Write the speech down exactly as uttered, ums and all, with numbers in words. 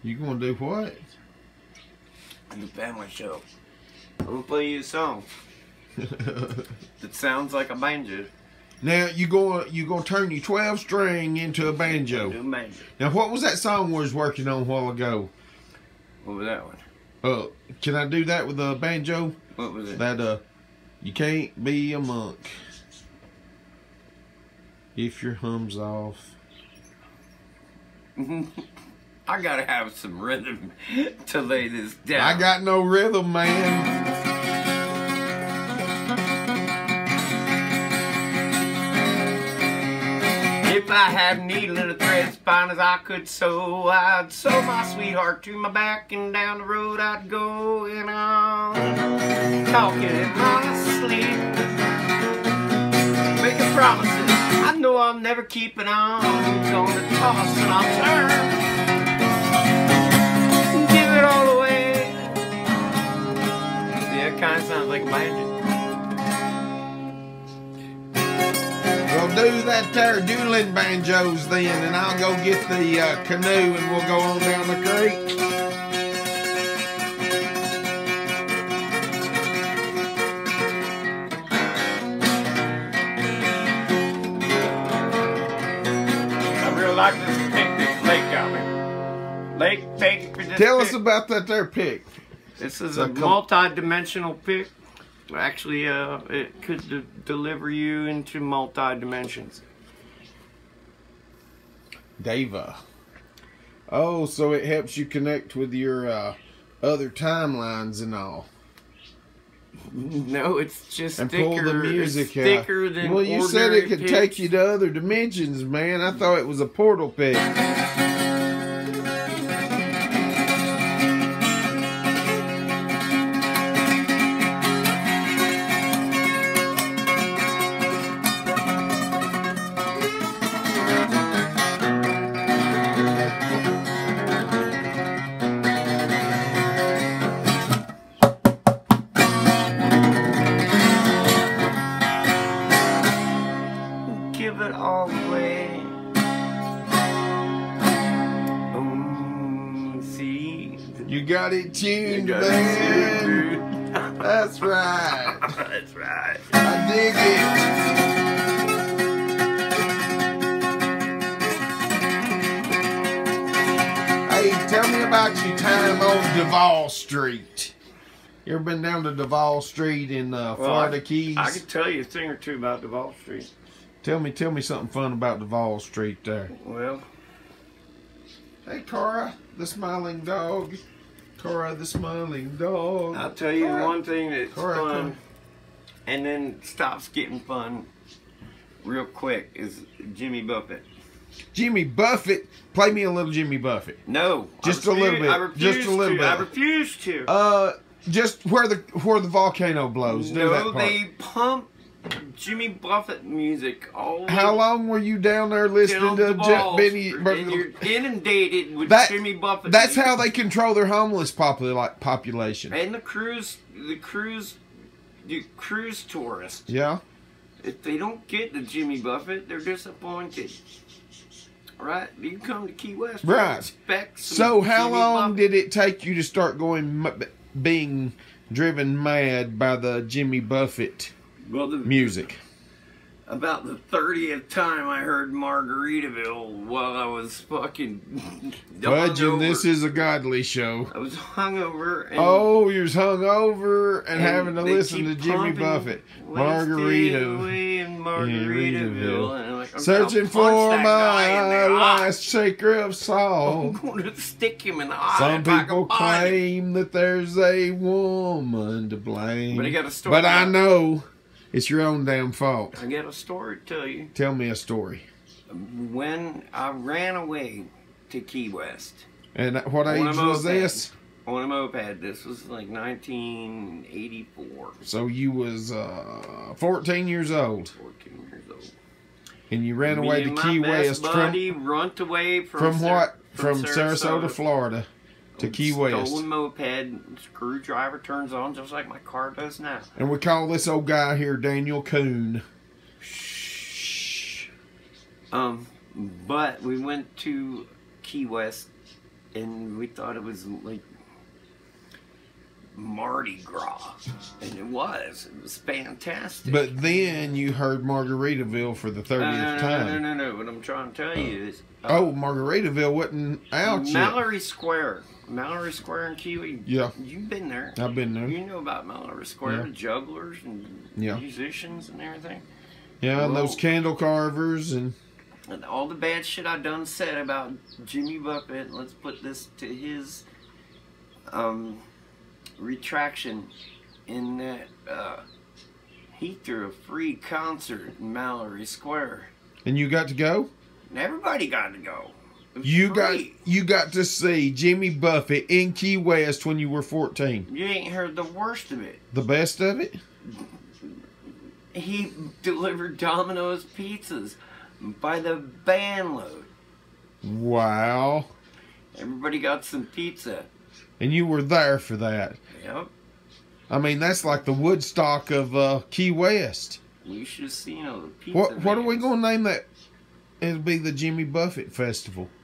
You gonna do what? The family show. I'm gonna play you a song that sounds like a banjo. Now you gonna you gonna turn your twelve string into a banjo. Do a banjo. Now what was that song we was working on a while ago? What was that one? Uh, can I do that with a banjo? What was it? That uh, you can't be a monk if your hum's off. I gotta have some rhythm to lay this down. I got no rhythm, man. If I had a needle and a thread as fine as I could sew, I'd sew my sweetheart to my back, and down the road I'd go, and I'm talking in my sleep, making promises I know I'll never keep, it on. Gonna toss and I'll turn, give it all away. Yeah, it kind of sounds like a banjo. Well, do that there dueling banjos then, and I'll go get the uh, canoe and we'll go on down the creek. I really like this pick this lake got me. Lake pick for this Tell pick. us about that there pick. This is So a come- multi-dimensional pick. Actually, uh, it could de deliver you into multi-dimensions. Deva. Oh, so it helps you connect with your uh, other timelines and all. No, it's just And thicker. pull the music it's thicker out. than Well, you said ordinary it could picks. take you to other dimensions, man. I thought it was a portal pick. Give it all away. Um, see, You got it tuned, You got man. it tuned, dude. That's right. That's right. I dig it. Hey, tell me about your time on Duval Street. You ever been down to Duval Street in uh, Well, Florida I, Keys? I could tell you a thing or two about Duval Street. Tell me, tell me something fun about Duval Street there. Well, Hey, Cora, the smiling dog. Cora, the smiling dog. I'll tell you Cora. one thing that's Cora, fun, Cora. and then stops getting fun real quick is Jimmy Buffett. Jimmy Buffett. Play me a little Jimmy Buffett. No, Just I a little refuse- bit. I refuse Just a little to. bit. I refuse to. Uh, just where the where the volcano blows. Do that no, part. they pump Jimmy Buffett music all How long were you down there listening down to the Je- balls, Benny? and you're inundated with That- Jimmy Buffett. That's music. how they control their homeless popula- population. And the cruise, the cruise, the cruise tourists. Yeah. If they don't get the Jimmy Buffett, they're disappointed. Right? You come to Key West, you Right. expect some So how Jimmy long Buffett. did it take you to start going m- being driven mad by the Jimmy Buffett well, the, music? About the thirtieth time I heard Margaritaville while I was fucking Fudging, hungover. this is a godly show. I was hungover. And Oh, you're hung over and, and having to they listen to keep Jimmy pumping Buffett. Wasted Margarita. away in Margaritaville. Margaritaville. And I'm like, I'm Searching gonna punch for that guy in my the eye. last shaker of salt. I'm going to stick him in the eye. Some if I people can find him. claim that there's a woman to blame. But he got a story. But I about- know it's your own damn fault. I got a story to tell you. Tell me a story. When I ran away to Key West And what On a age was moped. this? on a moped, this was like nineteen eighty-four. So you was uh, fourteen years old. fourteen years old. And you ran Me away to and my Key best West buddy from, runt away from from Sar- what? From, Sarasota, Florida to Key West. Stolen moped, screwdriver turns on just like my car does now. And we call this old guy here Daniel Coon. Um, but we went to Key West and we thought it was like Mardi Gras, and it was. It was fantastic. But then you heard Margaritaville for the thirtieth no, no, no, time. No, no, no, no. What I'm trying to tell you is... Uh, oh, Margaritaville wasn't out yet. Mallory Square. Mallory Square in Kiwi. Yeah. You've been there. I've been there. You know about Mallory Square. Yeah. Jugglers and yeah. musicians and everything. Yeah, well, and those candle carvers and... and all the bad shit I done said about Jimmy Buffett. Let's put this to his... um. retraction in that uh, he threw a free concert in Mallory Square. And you got to go? And everybody got to go. You free. got you got to see Jimmy Buffett in Key West when you were fourteen. You ain't heard the worst of it. The best of it? He delivered Domino's pizzas by the van load. Wow. Everybody got some pizza. And you were there for that. Yep. I mean, that's like the Woodstock of uh, Key West. You should have seen all the pizza. What What are we vans. going to name that? It'll be the Jimmy Buffett Festival.